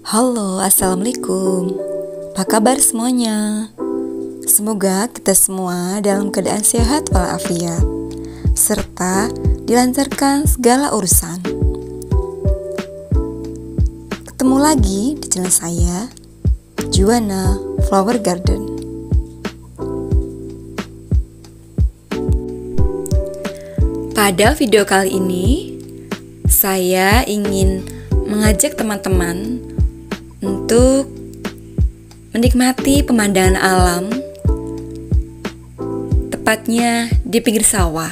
Halo, assalamualaikum. Apa kabar semuanya? Semoga kita semua dalam keadaan sehat walafiat, serta dilancarkan segala urusan. Ketemu lagi di channel saya, Juwana Flower Garden. Pada video kali ini, saya ingin mengajak teman-teman untuk menikmati pemandangan alam, tepatnya di pinggir sawah.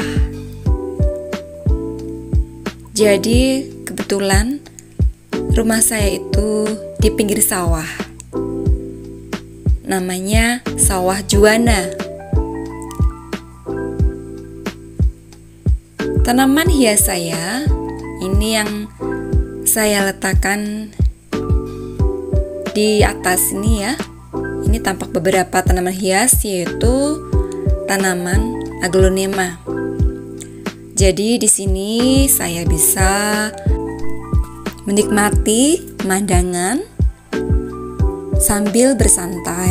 Jadi kebetulan rumah saya itu di pinggir sawah. Namanya Sawah Juwana. Tanaman hias saya ini yang saya letakkan di atas ini ya. Ini tampak beberapa tanaman hias, yaitu tanaman aglonema. Jadi di sini saya bisa menikmati pemandangan sambil bersantai.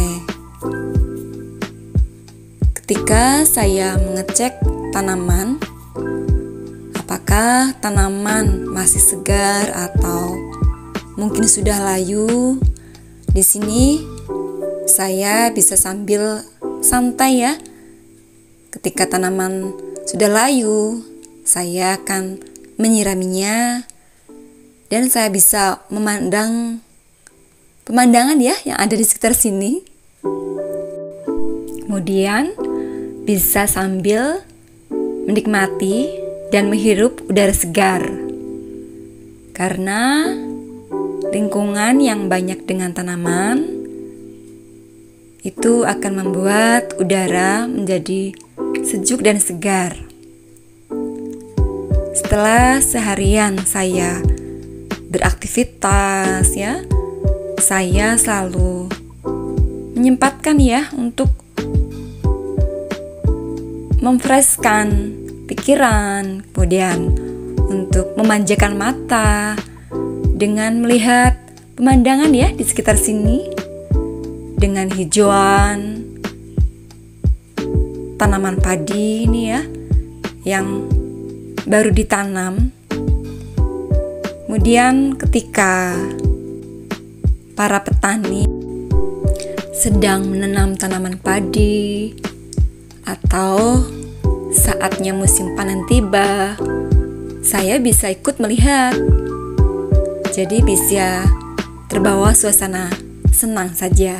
Ketika saya mengecek tanaman, apakah tanaman masih segar atau mungkin sudah layu, di sini saya bisa sambil santai ya. Ketika tanaman sudah layu, saya akan menyiraminya dan saya bisa memandang pemandangan ya yang ada di sekitar sini. Kemudian bisa sambil menikmati dan menghirup udara segar. Karena lingkungan yang banyak dengan tanaman itu akan membuat udara menjadi sejuk dan segar. Setelah seharian saya beraktivitas ya, saya selalu menyempatkan ya untuk memfreshkan pikiran, kemudian untuk memanjakan mata dengan melihat pemandangan ya di sekitar sini, dengan hijauan tanaman padi ini ya yang baru ditanam. Kemudian ketika para petani sedang menanam tanaman padi atau saatnya musim panen tiba, saya bisa ikut melihat. Jadi bisa terbawa suasana senang saja.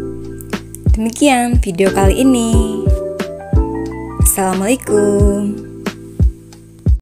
Demikian video kali ini. Assalamualaikum.